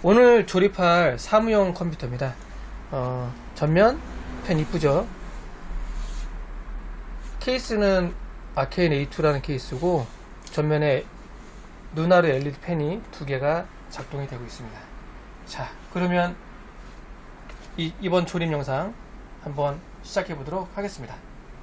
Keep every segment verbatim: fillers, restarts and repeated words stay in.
오늘 조립할 사무용 컴퓨터입니다. 어, 전면 펜 이쁘죠? 케이스는 아케인 에이 투라는 케이스고 전면에 누나르 엘이디 펜이 두 개가 작동이 되고 있습니다. 자, 그러면 이, 이번 조립 영상 한번 시작해 보도록 하겠습니다.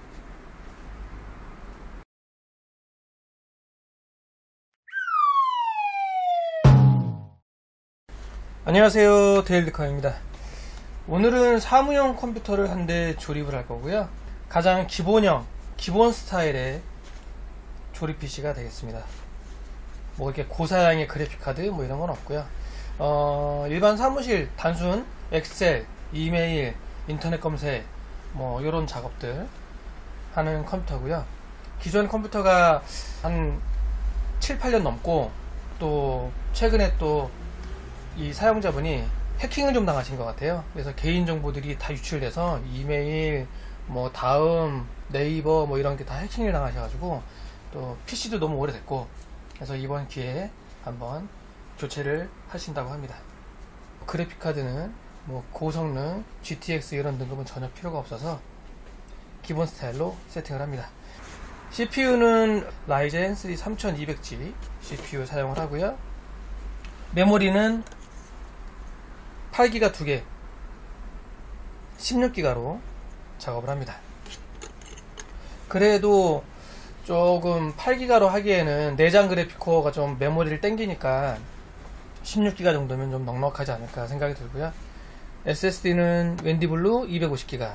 안녕하세요, 데일리컴입니다. 오늘은 사무용 컴퓨터를 한 대 조립을 할 거고요. 가장 기본형, 기본 스타일의 조립 피씨가 되겠습니다. 뭐 이렇게 고사양의 그래픽카드 뭐 이런 건 없고요. 어, 일반 사무실 단순 엑셀, 이메일, 인터넷 검색 뭐 이런 작업들 하는 컴퓨터고요. 기존 컴퓨터가 한 칠, 팔 년 넘고 또 최근에 또 이 사용자분이 해킹을 좀 당하신 것 같아요. 그래서 개인정보들이 다 유출돼서 이메일, 뭐 다음, 네이버 뭐 이런 게 다 해킹을 당하셔가지고 또 피씨도 너무 오래됐고, 그래서 이번 기회에 한번 교체를 하신다고 합니다. 그래픽카드는 뭐 고성능 지티엑스 이런 등급은 전혀 필요가 없어서 기본 스타일로 세팅을 합니다. 씨피유는 라이젠 쓰리 삼천이백 지 씨피유 사용을 하고요. 메모리는 팔 기가 두 개, 십육 기가로 작업을 합니다. 그래도 조금 팔 기가로 하기에는 내장 그래픽 코어가 좀 메모리를 땡기니까 십육 기가 정도면 좀 넉넉하지 않을까 생각이 들고요. 에스에스디는 웬디블루 이백오십 기가,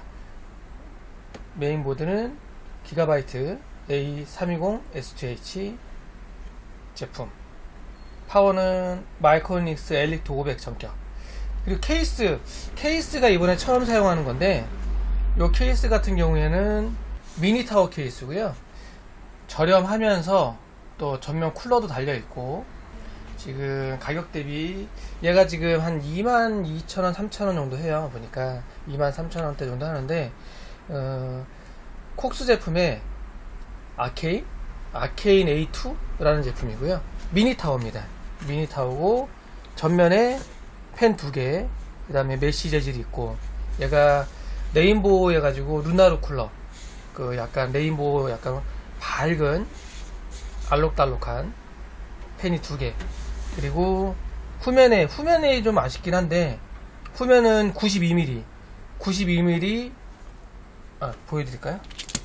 메인보드는 기가바이트 에이 삼백이십 에스 투 에이치 제품, 파워는 마이크로닉스 엘리트 오백 전격. 그리고 케이스, 케이스가 이번에 처음 사용하는 건데, 이 케이스 같은 경우에는 미니타워 케이스고요. 저렴하면서 또 전면 쿨러도 달려있고, 지금 가격 대비 얘가 지금 한 이만 이천 원, 삼천 원 정도 해요. 보니까 이만 삼천 원대 정도 하는데, 어, 콕스 제품의 아케인, 아케인 에이 투라는 제품이고요. 미니타워입니다. 미니타워고 전면에 펜 두 개, 그 다음에 메쉬 재질이 있고, 얘가 레인보우 해가지고 루나르 쿨러, 그 약간 레인보우 약간 밝은 알록달록한 펜이 두 개, 그리고 후면에 후면에 좀 아쉽긴 한데 후면은 구십이 밀리미터, 구십이 밀리미터, 아 보여드릴까요?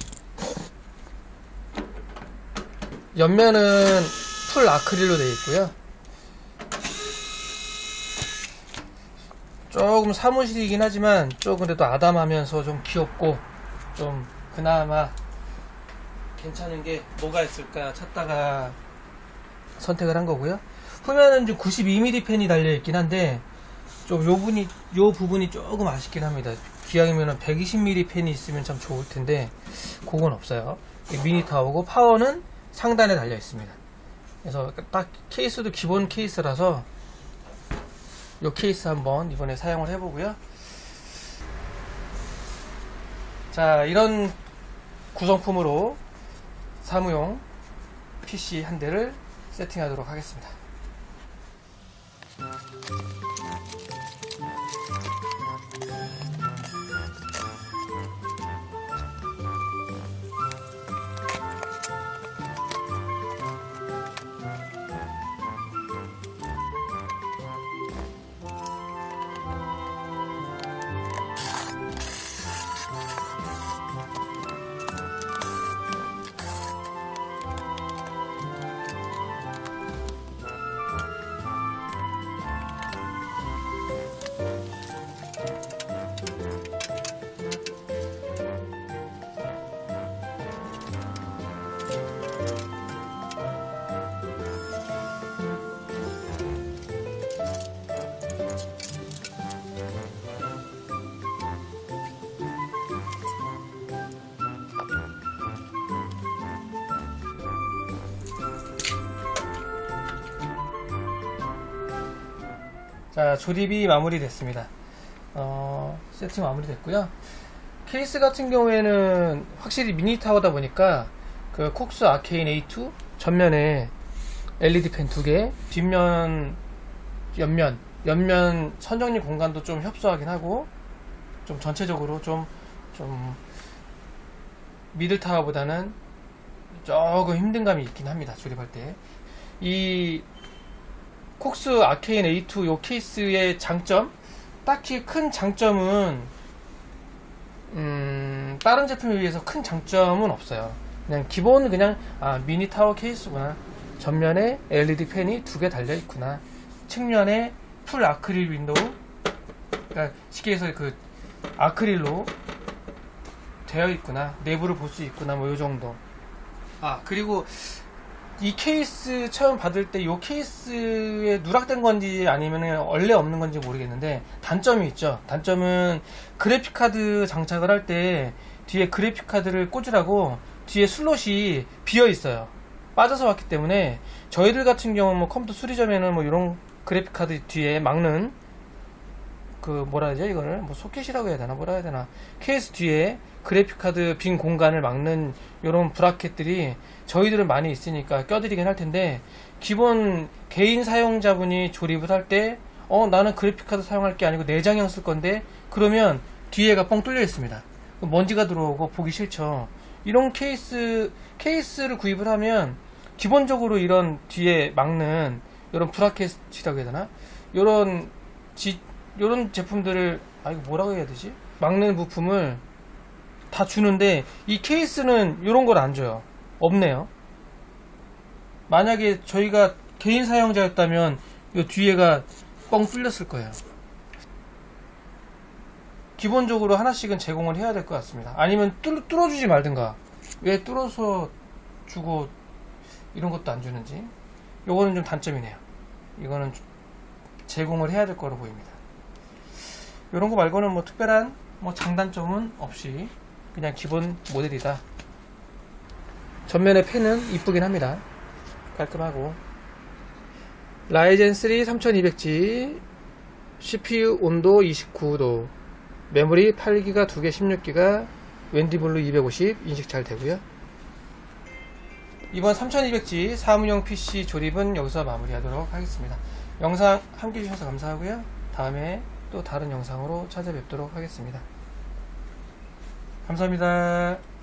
옆면은 풀 아크릴로 되어 있고요. 조금 사무실이긴 하지만 조금 그래도 아담하면서 좀 귀엽고 좀 그나마 괜찮은 게 뭐가 있을까 찾다가 선택을 한 거고요. 후면은 좀 구십이 밀리미터 펜이 달려 있긴 한데 좀 요 부분이 요 부분이 조금 아쉽긴 합니다. 기왕이면 백이십 밀리미터 펜이 있으면 참 좋을 텐데 그건 없어요. 미니타워고 파워는 상단에 달려 있습니다. 그래서 딱 케이스도 기본 케이스라서 이 케이스 한번 이번에 사용을 해보고요. 자, 이런 구성품으로 사무용 피씨 한 대를 세팅하도록 하겠습니다. 자, 조립이 마무리됐습니다. 어, 세팅 마무리됐고요. 케이스 같은 경우에는 확실히 미니타워다 보니까 그 콕스 아케인 에이 투 전면에 엘이디 펜 두 개, 뒷면, 옆면 옆면 선정리 공간도 좀 협소하긴 하고 좀 전체적으로 좀 좀 미들타워보다는 조금 힘든 감이 있긴 합니다. 조립할 때. 이 콕스 아케인 에이 투 요 케이스의 장점, 딱히 큰 장점은 음, 다른 제품에 비해서 큰 장점은 없어요. 그냥 기본 그냥 아, 미니 타워 케이스구나, 전면에 엘이디 팬이 두 개 달려 있구나, 측면에 풀 아크릴 윈도우, 그러니까 쉽게 해서 그 아크릴로 되어 있구나, 내부를 볼 수 있구나, 뭐 요 정도. 아, 그리고 이 케이스 처음 받을 때 이 케이스에 누락된 건지 아니면 원래 없는 건지 모르겠는데, 단점이 있죠. 단점은 그래픽카드 장착을 할 때 뒤에 그래픽카드를 꽂으라고 뒤에 슬롯이 비어 있어요. 빠져서 왔기 때문에 저희들 같은 경우 뭐 컴퓨터 수리점에는 뭐 이런 그래픽카드 뒤에 막는 그 뭐라 해야 되죠, 이거를 뭐 소켓이라고 해야 되나 뭐라 해야 되나, 케이스 뒤에 그래픽카드 빈 공간을 막는 이런 브라켓들이 저희들은 많이 있으니까 껴드리긴 할 텐데, 기본 개인 사용자분이 조립을 할 때 어 나는 그래픽카드 사용할 게 아니고 내장형 쓸 건데, 그러면 뒤에가 뻥 뚫려 있습니다. 먼지가 들어오고 보기 싫죠. 이런 케이스 케이스를 구입을 하면 기본적으로 이런 뒤에 막는 이런 브라켓이라고 해야 되나, 이런 지 이런 제품들을, 아 이거 뭐라고 해야 되지, 막는 부품을 다 주는데, 이 케이스는 이런 걸 안 줘요. 없네요. 만약에 저희가 개인 사용자였다면 이 뒤에가 뻥 뚫렸을 거예요. 기본적으로 하나씩은 제공을 해야 될 것 같습니다. 아니면 뚫, 뚫어주지 말든가. 왜 뚫어서 주고 이런 것도 안 주는지. 요거는 좀 단점이네요. 이거는 제공을 해야 될 거로 보입니다. 이런 거 말고는 뭐 특별한 뭐 장단점은 없이 그냥 기본 모델이다. 전면의 펜은 이쁘긴 합니다. 깔끔하고. 라이젠 쓰리 삼천이백 지, 씨피유 온도 이십구 도, 메모리 팔 기가 두 개 십육 기가, 웬디블루 이백오십 인식 잘 되고요. 이번 삼천이백 지 사무용 피씨 조립은 여기서 마무리하도록 하겠습니다. 영상 함께 해주셔서 감사하고요. 다음에 또 다른 영상으로 찾아뵙도록 하겠습니다. 감사합니다.